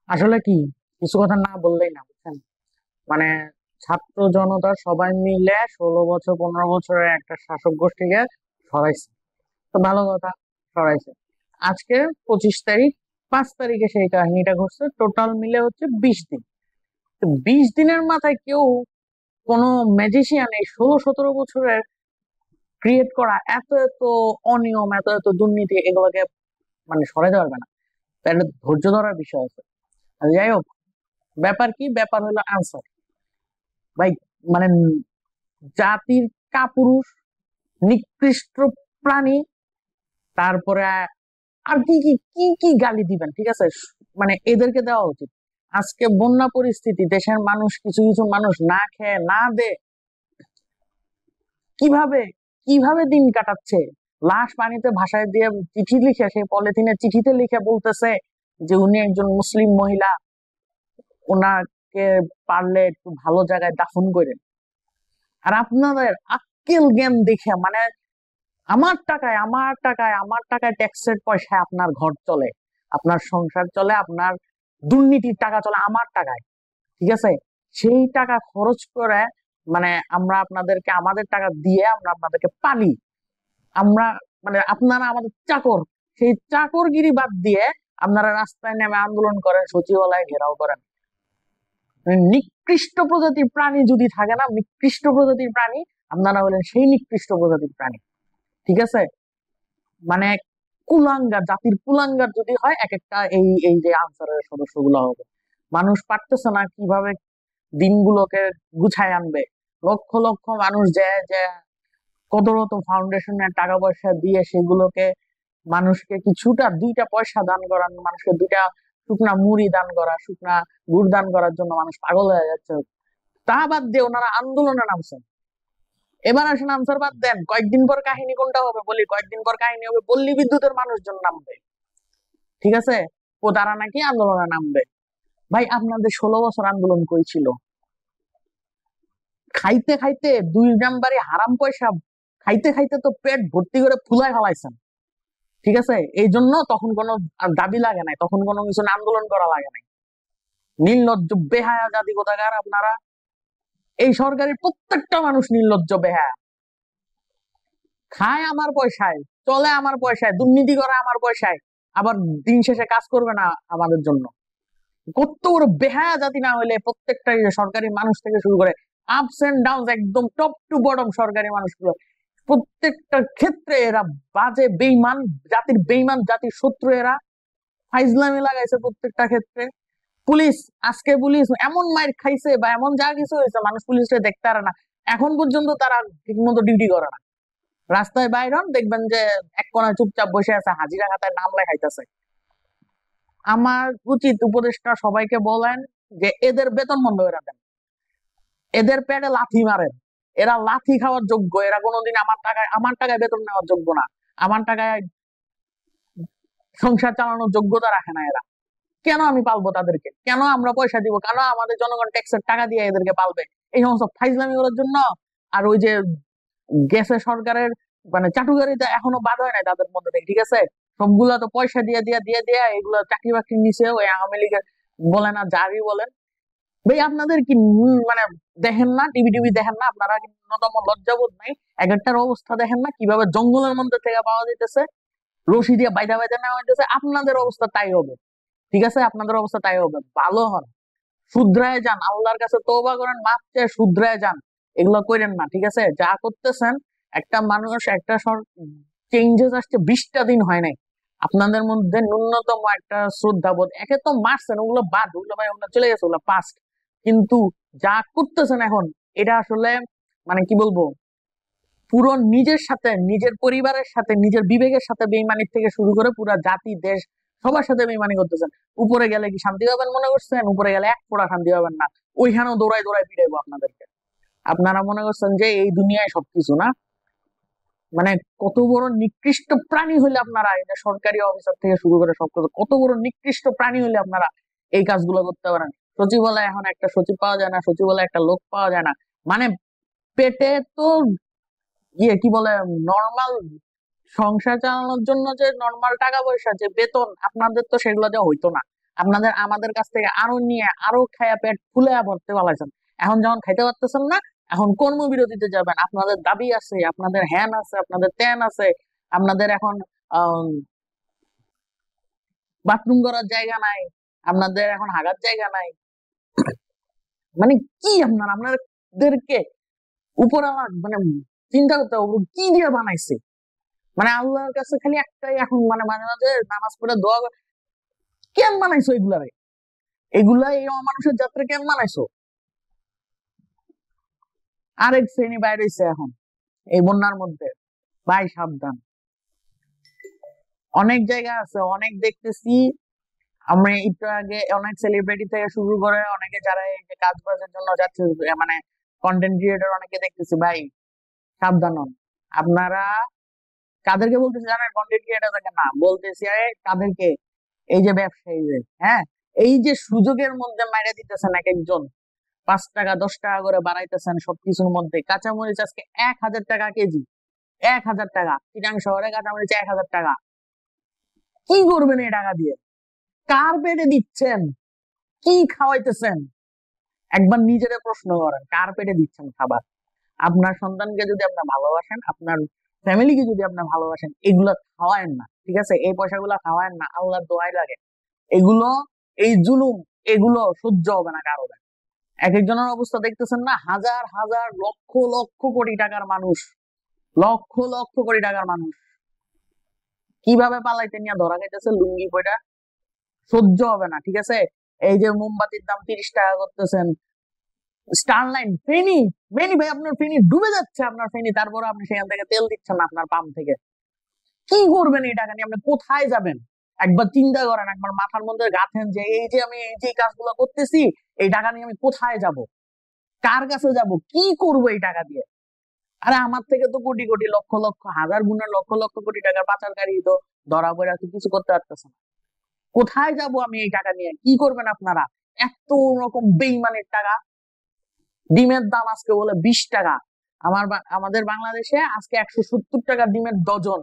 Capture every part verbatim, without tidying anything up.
আসলে কি, কিছু কথা না বললেই না, বুঝছেন? মানে ছাত্র জনতা সবাই মিলে ষোলো বছর পনেরো বছরের একটা শাসক গোষ্ঠীকে সরাইছে। তো ভালো কথা, সরাইছে। আজকে পঁচিশ তারিখ, পাঁচ তারিখে সেই কাহিনীটা ঘটছে। টোটাল মিলে হচ্ছে বিশ দিন। তো বিশ দিনের মাথায় কেউ, কোনো ম্যাজিশিয়ান এই ষোলো সতেরো বছরের ক্রিয়েট করা এত এত অনিয়ম, এত এত দুর্নীতি, এগুলোকে মানে সরাইতে পারবে না। তার একটা ধৈর্য ধরার বিষয় আছে। আর যাই হোক, ব্যাপার কি, ব্যাপার হলো আনসার ভাই। মানে জাতির কাপুরুষ, নিকৃষ্ট প্রাণী। তারপরে আর কি কি কি কি গালি দিবেন, ঠিক আছে? মানে এদেরকে দেওয়া উচিত। আজকে বন্যা পরিস্থিতি, দেশের মানুষ, কিছু কিছু মানুষ না খেয়ে না দে কিভাবে কিভাবে দিন কাটাচ্ছে। লাশ পানিতে ভাসায় দিয়ে চিঠি লিখে, সেই পলিথিনে চিঠিতে লিখে বলতেছে যে উনি একজন মুসলিম মহিলা, ওনাকে পারলে একটু ভালো জায়গায় দাফন করেন। আর আপনাদের আক্কেল জ্ঞান দেখে, মানে আমার টাকায় আমার টাকায় আমার টাকায় ট্যাক্সের পয়সায় আপনার ঘর চলে, আপনার সংসার চলে, আপনার দুর্নীতির টাকা চলে আমার টাকায়, ঠিক আছে? সেই টাকা খরচ করে, মানে আমরা আপনাদেরকে, আমাদের টাকা দিয়ে আমরা আপনাদেরকে পালি। আমরা, মানে আপনারা আমাদের চাকর। সেই চাকরগিরি বাদ দিয়ে আপনারা রাস্তায় নেমে আন্দোলন করেন, সচিবালয় ঘেরাও করেন। মানে নিকৃষ্ট প্রজাতির প্রাণী যদি থাকে না, নিকৃষ্ট প্রজাতির প্রাণী, আপনারা হলেন সেই নিকৃষ্ট প্রজাতির প্রাণী, ঠিক আছে? মানে কুলাঙ্গার, জাতির কুলাঙ্গার যদি হয় এক একটা এই এই যে আনসারের সদস্যগুলো হবে। মানুষ পারতেছে না কিভাবে দিনগুলোকে গুছায় আনবে। লক্ষ লক্ষ মানুষ যে যে কত কত ফাউন্ডেশনের টাকা পয়সা দিয়ে সেগুলোকে, মানুষকে কিছুটা দুইটা পয়সা দান করার, মানুষকে দুইটা শুকনা মুড়ি দান করা, শুকনা গুড় দান করার জন্য মানুষ পাগল হয়ে যাচ্ছে। তা বাদ দিয়ে ওনারা আন্দোলনে নামছেন। এবার আসেন, আনসার বাদ দেন, কয়েকদিন পর কাহিনী কোনটা হবে বলি। কয়েকদিন পর কাহিনী হবে পল্লী বিদ্যুতের মানুষজন নামবে, ঠিক আছে? ও তারা নাকি আন্দোলনে নামবে। ভাই, আপনাদের ষোলো বছর আন্দোলন করেছিল, খাইতে খাইতে দুই নাম্বারই হারাম পয়সা খাইতে খাইতে তো পেট ভর্তি করে ফুলাই ফেলাইছেন, ঠিক আছে? এই জন্য তখন কোনো আর দাবি লাগে নাই, তখন কোনো কিছু নিয়ে আন্দোলন করা লাগে নাই। নির্লজ্জ বেহায়া জাতি কোথাকার আপনারা। এই সরকারের প্রত্যেকটা মানুষ নির্লজ্জ বেহায়া। খায় আমার পয়সায়, চলে আমার পয়সায়, দুর্নীতি করে আমার পয়সায়, আবার দিন শেষে কাজ করবে না আমাদের জন্য। কত বড় বেহায়া জাতি না হলে প্রত্যেকটা সরকারি মানুষ থেকে শুরু করে আপস এন্ড ডাউন, একদম টপ টু বটম সরকারি মানুষগুলো, প্রত্যেকটা ক্ষেত্রে এরা বাজে বেইমান, জাতির বেইমান, জাতির শত্রু এরা। ফাইজলামি লাগাইছে প্রত্যেকটা ক্ষেত্রে। পুলিশ, আজকে পুলিশ এমন মাইর খাইছে বা এমন যা কিছু হয়েছে, মানুষ পুলিশকে দেখতে পারে না। এখন পর্যন্ত তারা ঠিক মতো ডিউটি করে না। রাস্তায় বাইরন দেখবেন যে এক কোনায় চুপচাপ বসে আছে, হাজিরা খাতায় নাম লেখাইতেছে। আমার উচিত উপদেষ্টা সবাইকে বলেন যে এদের বেতন বন্ধ করে দেন, এদের পেটে লাথি মারেন। এরা লাথি খাওয়ার যোগ্য, এরা কোনোদিন আমার টাকায় আমার টাকায় বেতন নেওয়ার যোগ্য না। আমার টাকায় সংসার চালানোর যোগ্যতা রাখে না এরা। কেন আমি পালবো তাদেরকে? কেন আমরা পয়সা দিব? কেন আমাদের জনগণ ট্যাক্সের টাকা দিয়ে এদেরকে পালবে? এই সমস্ত ফাইজলামি করার জন্য। আর ওই যে গেছে সরকারের, মানে চাটুকারিতা এখনো বাদ হয় নাই তাদের মধ্যে থেকে, ঠিক আছে? সবগুলা তো পয়সা দিয়ে দিয়ে দিয়ে দিয়ে এগুলো চাকরি বাকরি নিচে ওই আওয়ামী লীগের বলেন আর যারই বলেন। ভাই, আপনাদের কি উম মানে দেখেন না, টিভি টিভি দেখেন না? আপনারা কি ন্যূনতম লজ্জাবোধ নাই? এক একটার অবস্থা দেখেন না, কিভাবে জঙ্গলের মধ্যে থেকে পাওয়া যাইতেছে, রশি দিয়ে বাইদা বাইদা নেওয়া হইতেছে। আপনাদের অবস্থা তাই হবে, ঠিক আছে? আপনাদের অবস্থা তাই হবে। ভালো হন, শুধরায় যান, আল্লাহর কাছে তওবা করেন, মাফ চেয়ে শুধরায় যান। এগুলো করেন না, ঠিক আছে? যা করতেছেন, একটা মানুষ, একটা চেঞ্জেস আসছে, বিশটা দিন হয় নাই। আপনাদের মধ্যে ন্যূনতম একটা শ্রদ্ধা বোধ, একে তো মারছেন, ওগুলো বাদ, ওগুলো ভাই ওগুলো চলে গেছে, ওগুলো পাস্ট। কিন্তু যা করতেছেন এখন, এটা আসলে মানে কি বলবো, পুরো নিজের সাথে, নিজের পরিবারের সাথে, নিজের বিবেকের সাথে বেইমানির থেকে শুরু করে পুরা জাতি দেশ সবার সাথে বেইমানি করতেছেন। উপরে গেলে কি শান্তি পাবেন মনে করছেন? উপরে গেলে এক ফোঁটা শান্তি পাবেন না। ওইখানেও দৌড়াই দৌড়াই পিটাইবো আপনাদেরকে। আপনারা মনে করছেন যে এই দুনিয়ায় সবকিছু না? মানে কত বড় নিকৃষ্ট প্রাণী হলে আপনারা, এটা সরকারি অফিসার থেকে শুরু করে সবকিছু, কত বড় নিকৃষ্ট প্রাণী হলে আপনারা এই কাজগুলো করতে পারেন? সচিবালয়ে এখন একটা সচিব পাওয়া যায় না, সচিবালয়ে একটা লোক পাওয়া যায় না। মানে পেটে তো ইয়ে কি বলে, নর্মাল সংসার চালানোর জন্য যে নর্মাল টাকা পয়সা, যে বেতন আপনাদের, তো সেগুলো দেওয়া হইতো না। আপনাদের আমাদের কাছ থেকে আরো নিয়ে আরো খায়া পেট ফুলে ভরতে পারছেন। এখন যখন খাইতে পারতেছেন না, এখন কর্মবিরতিতে যাবেন। আপনাদের দাবি আছে, আপনাদের হ্যান আছে, আপনাদের ত্যান আছে, আপনাদের এখন আহ বাথরুম করার জায়গা নাই, আপনাদের এখন হাগার জায়গা নাই। মানে কি আপনার আপনাদেরকে উপর আমার মানে চিন্তা করতে হবে কি দিয়ে বানাইছে। মানে আল্লাহর কাছে খালি একটাই এখন মানে মাঝে মাঝে নামাজ পড়ে দোয়া করে, কেন বানাইছো এগুলারে? এগুলা এই অমানুষের যাত্রা কেন বানাইছো? আরেক শ্রেণী বাইরে হইছে এখন এই বন্যার মধ্যে। ভাই সাবধান, অনেক জায়গা আছে, অনেক দেখতেছি আমি একটু আগে অনেক সেলিব্রিটি থেকে শুরু করে অনেকে যারা এই যে কাজ বাজের জন্য যাচ্ছে, মানে কন্টেন্ট ক্রিয়েটর অনেকে দেখতেছি। ভাই সাবধান হন আপনারা। কাদেরকে বলতেছি জানেন? কন্টেন্ট ক্রিয়েটরদেরকে না, বলতেছি আরে কাদেরকে, এই যে ব্যবসায়ী যে, হ্যাঁ, এই যে সুযোগের মধ্যে মাইরে দিতেছেন এক একজন, পাঁচ টাকা দশ টাকা করে বাড়াইতেছেন সবকিছুর মধ্যে। কাঁচামরিচ আজকে এক হাজার টাকা কেজি, এক হাজার টাকা চিটাং শহরে কাঁচামরিচ এক হাজার টাকা। কি করবেন এই টাকা দিয়ে? কার পেটে দিচ্ছেন? কি খাওয়াইতেছেন? একবার নিজেরে প্রশ্ন করেন, কার পেটে দিচ্ছেন খাবার? আপনার সন্তানকে যদি আপনার ভালোবাসেন, আপনার ফ্যামিলিকে যদি আপনার ভালোবাসেন, এগুলো খাওয়ায়েন না, ঠিক আছে? এই পয়সাগুলো খাওয়ায়েন না, আল্লাহর দোয়াই লাগে। এগুলো, এই জুলুম, এগুলো সহ্য হবে না কারো। এক একজনের অবস্থা দেখতেছেন না, হাজার হাজার লক্ষ লক্ষ কোটি টাকার মানুষ, লক্ষ লক্ষ কোটি টাকার মানুষ কিভাবে পালাইতে নিয়ে ধরা খাইতেছে লুঙ্গি পয়টা। সহ্য হবে না, ঠিক আছে? এই যে মোমবাতির দাম তিরিশ টাকা করতেছেন, স্টারলাইন, ফেনি, ফেনি ভাই আপনার ফেনি ডুবে যাচ্ছে, আপনার ফেনি, তারপরে আপনি সেখান থেকে তেল দিচ্ছেন না আপনার পাম্প থেকে। কি করবেন এই টাকা নিয়ে? আপনি কোথায় যাবেন? একবার চিন্তা করেন, একবার মাথার মধ্যে গাঁথেন যে এই যে আমি এই যে কাজগুলো করতেছি, এই টাকা নিয়ে আমি কোথায় যাব, কার কাছে যাব, কি করব এই টাকা দিয়ে? আরে আমার থেকে তো কোটি কোটি লক্ষ লক্ষ হাজার গুণের লক্ষ লক্ষ কোটি টাকার পাচারকারী তো ধরা পড়ে আছে, কিছু করতে পারতেছে না। কোথায় যাব আমি এই টাকা নিয়ে? কি করবেন আপনারা? এত রকম বেইমানের টাকা। ডিমের দাম আজকে বলে বিশ টাকা, আমার আমাদের বাংলাদেশে আজকে একশো সত্তর টাকা ডিমের ডজন।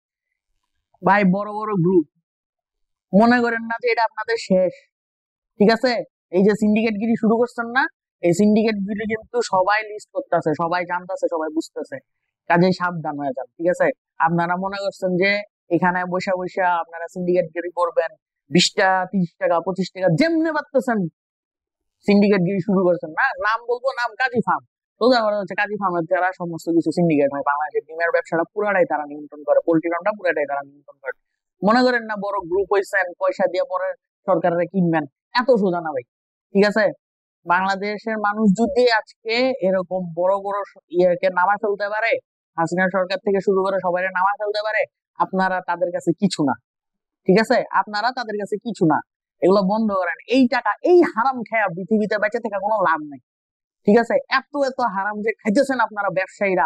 ভাই বড় বড় গ্রুপ, মনে করেন না যে এটা আপনাদের শেষ, ঠিক আছে? এই যে সিন্ডিকেট গিরি শুরু করছেন না, এই সিন্ডিকেট গুলি কিন্তু সবাই লিস্ট করতেছে, সবাই জানতেছে, সবাই বুঝতেছে। কাজেই সাবধান হয়ে যান, ঠিক আছে? আপনারা মনে করছেন যে এখানে বসে বসে আপনারা সিন্ডিকেট গিরি করবেন, বিশ টাকা তিরিশ টাকা পঁচিশ টাকা যেমনে পারতেছেন সিন্ডিকেট গিরি শুরু করছেন না। নাম বলবো, নাম কাজী ফার্ম। সোজা কথা হচ্ছে কাজী ফার্মের দ্বারা সমস্ত কিছু সিন্ডিকেট হয়। বাংলাদেশের ডিমের ব্যবসাটা পুরাটাই তারা নিয়ন্ত্রণ করে, পোল্ট্রি ফার্মটা পুরাটাই তারা নিয়ন্ত্রণ করে। মনে করেন না বড় গ্রুপ হয়েছেন, পয়সা দিয়ে পরে সরকারের কিনবেন, এত সোজা না ভাই, ঠিক আছে? বাংলাদেশের মানুষ যদি আজকে এরকম বড় বড় ইয়েকে নামা ফেলতে পারে, হাসিনা সরকার থেকে শুরু করে সবাই নামা ফেলতে পারে, আপনারা তাদের কাছে কিছু না, ঠিক আছে? আপনারা তাদের কাছে কিছু না। এগুলো বন্ধ করেন। এই টাকা, এই হারাম খেয়া পৃথিবীতে বেঁচে থাকা কোনো লাভ নেই, ঠিক আছে? এত এত হারাম যে খাইতেছেন আপনারা ব্যবসায়ীরা।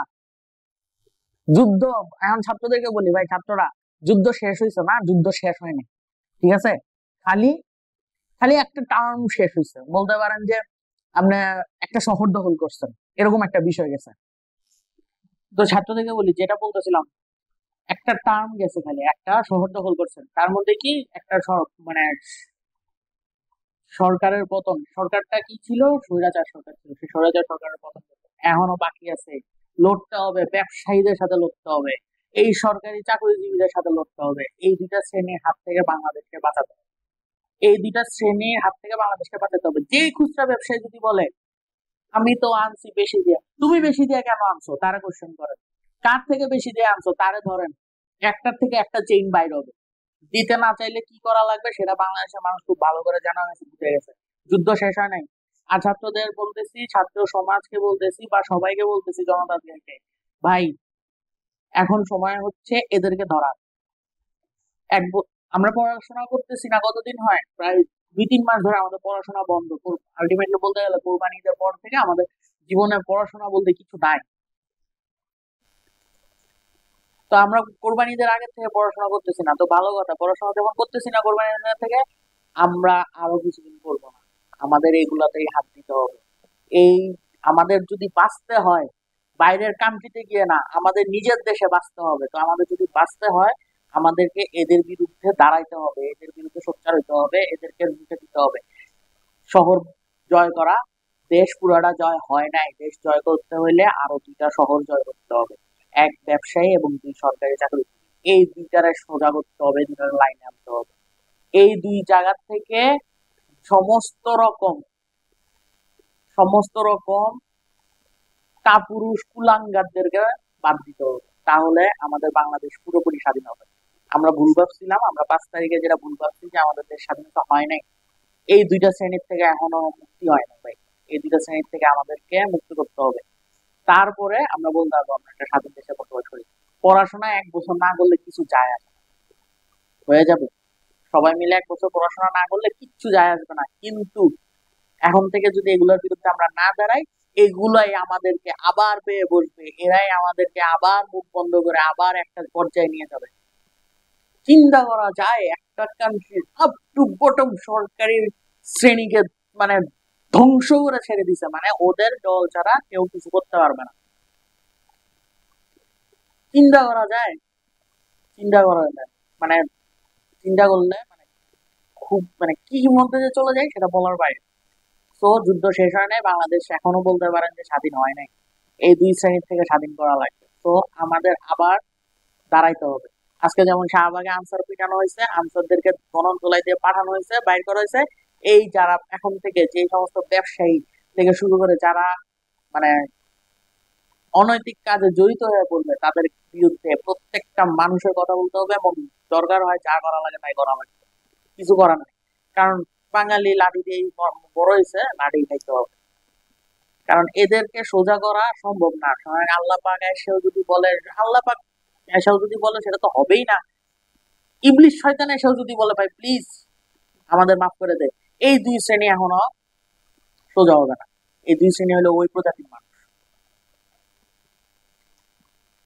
যুদ্ধ, এখন ছাত্রদেরকে বলি, ভাই ছাত্ররা, যুদ্ধ শেষ হয়েছে না? যুদ্ধ শেষ হয়নি, ঠিক আছে? খালি খালি একটা টার্ম শেষ হয়েছে, বলতে পারেন যে আপনি একটা শহর দখল করছেন, এরকম একটা বিষয় গেছে। তো ছাত্রদেরকে বলি, যেটা বলতেছিলাম, একটা টার্ম গেছে, খালি একটা শহর দখল করছেন, তার মধ্যে কি একটা মানে সরকারের পতন। সরকারটা কি ছিল? স্বৈরাচার সরকার ছিল, সেই স্বৈরাচার সরকারের পতন এখনো বাকি আছে। লড়তে হবে, ব্যবসায়ীদের সাথে লড়তে হবে, এই সরকারি চাকরিজীবীদের সাথে লড়তে হবে। এই দুইটা শ্রেণীর হাত থেকে বাংলাদেশকে বাঁচাতে হবে, এই দুইটা শ্রেণীর হাত থেকে বাংলাদেশকে বাঁচাতে হবে। যে খুচরা ব্যবসায়ী যদি বলে আমি তো আনছি বেশি দিয়ে, তুমি বেশি দিয়ে কেন আনছো, তারা কোশ্চেন করেন। কার থেকে বেশি দিয়ে আনছো তারে ধরেন, একটার থেকে একটা চেইন বাইর হবে। দিতে না চাইলে কি করা লাগবে সেটা বাংলাদেশের মানুষ খুব ভালো করে জানা গেছে, বুঝে গেছে। যুদ্ধ শেষ হয় নাই। আর ছাত্রদের বলতেছি, ছাত্র সমাজকে বলতেছি, বা সবাইকে বলতেছি, জনতাকে, ভাই এখন সময় হচ্ছে এদেরকে ধরার। এক আমরা পড়াশোনা করতেছি না, কতদিন হয়, প্রায় দুই তিন মাস ধরে আমাদের পড়াশোনা বন্ধ। আলটিমেটলি বলতে গেলে কোরবানি ঈদের পর থেকে আমাদের জীবনে পড়াশোনা বলতে কিছু নাই। তো আমরা কোরবানি ঈদের আগে থেকে পড়াশোনা করতেছি না, তো ভালো কথা। পড়াশোনা যখন করতেছি না কোরবানি ঈদের থেকে, আমরা আরো কিছুদিন করবো না, আমাদের এইগুলাতেই হাত দিতে হবে। এই আমাদের যদি বাঁচতে হয় বাইরের কান্ট্রিতে গিয়ে না, আমাদের নিজের দেশে বাঁচতে হবে। তো আমাদের যদি বাঁচতে হয় আমাদেরকে এদের বিরুদ্ধে দাঁড়াইতে হবে, এদের বিরুদ্ধে সোচ্চার হইতে হবে, এদেরকে রুখে দিতে হবে। শহর জয় করা, দেশ পুরাটা জয় হয় নাই, দেশ জয় করতে হইলে আরো দুইটা শহর জয় করতে হবে, এক ব্যবসায়ী এবং দুই সরকারি চাকরি, এই দুইটারে সোজা করতে হবে, দুইটার লাইনে আনতে হবে। এই দুই জায়গা থেকে সমস্ত রকম সমস্ত রকম কাপুরুষ কুলাঙ্গারদেরকে বাদ দিতে হবে, তাহলে আমাদের বাংলাদেশ পুরোপুরি স্বাধীন হবে। আমরা ভুল ভাবছিলাম, আমরা পাঁচ তারিখে যেটা ভুল ভাবছি যে আমাদের দেশ স্বাধীনতা হয় নাই, এই দুইটা শ্রেণীর থেকে এখনো মুক্তি হয় না ভাই। এই দুইটা শ্রেণীর থেকে আমাদেরকে মুক্ত করতে হবে, তারপরে আমরা বলতে পারবো আমরা একটা স্বাধীন দেশে বসবাস করি। পড়াশোনা এক বছর না করলে কিছু যায় আসে না, হয়ে যাবে সবাই মিলে এক বছর পড়াশোনা না করলে কিচ্ছু যায় আসবে না, কিন্তু এখন থেকে যদি এগুলোর বিরুদ্ধে আমরা না দাঁড়াই, এগুলাই আমাদেরকে আবার পেয়ে বসবে, এরাই আমাদেরকে আবার মুখ বন্ধ করে আবার একটা পর্যায়ে নিয়ে যাবে। চিন্তা করা যায় একটা কান্ট্রি আপ টু বটম সরকারি শ্রেণীকে মানে ধ্বংস করে ছেড়ে দিছে, মানে ওদের দল ছাড়া কেউ কিছু করতে পারবে না। চিন্তা করা যায়, চিন্তা করা যায় মানে চিন্তা করলে মানে খুব মানে কি মধ্যে যে চলে যায় সেটা বলার বাইরে। তো যুদ্ধ শেষ হয় নাই, বাংলাদেশ এখনো বলতে পারেন যে স্বাধীন হয় নাই, এই দুই শ্রেণীর থেকে স্বাধীন করা লাগবে। তো আমাদের আবার দাঁড়াইতে হবে। আজকে যেমন শাহবাগে আনসার পিটানো হয়েছে, আনসারদেরকে গণধোলাই দিয়ে পাঠানো হয়েছে, বাইর করা হয়েছে, এই যারা এখন থেকে যে সমস্ত ব্যবসায়ী থেকে শুরু করে যারা মানে অনৈতিক কাজে জড়িত হয়ে পড়বে তাদের বিরুদ্ধে প্রত্যেকটা মানুষের কথা বলতে হবে, এবং দরকার হয় যা করা লাগে তাই করা লাগবে, কিছু করার নেই। কারণ বাঙালি লাঠি দিয়ে বড় হয়েছে, লাঠি খাইতে হবে। কারণ এদেরকে সোজা করা সম্ভব না, কারণ আল্লাহ পাক এসেও যদি বলে, আল্লাহ পাক এসেও যদি বলে সেটা তো হবেই না, ইবলিশ শয়তান এসেও যদি বলে ভাই প্লিজ আমাদের মাফ করে দে, এই দুই শ্রেণী এখনো সোজা হবে না। এই দুই শ্রেণী হলো ওই প্রজাতির মানুষ।